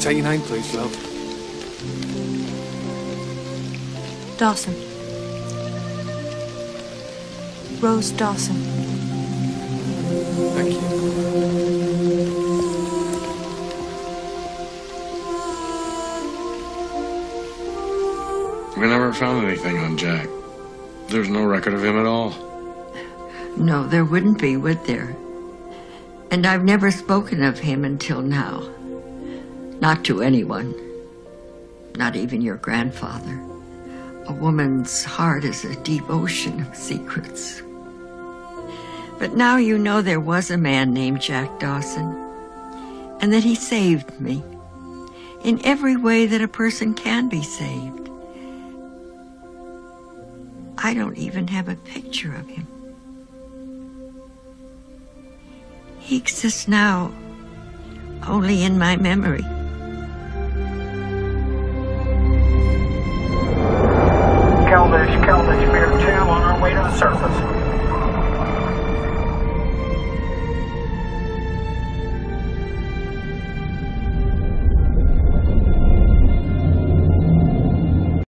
take your name, please, love? Dawson. Rose Dawson. Thank you. We never found anything on Jack. There's no record of him at all. No, there wouldn't be, would there? And I've never spoken of him until now. Not to anyone. Not even your grandfather. A woman's heart is a deep ocean of secrets. But now you know there was a man named Jack Dawson, and that he saved me in every way that a person can be saved. I don't even have a picture of him. He exists now only in my memory. Caldish, Beer 2 on our way to the surface.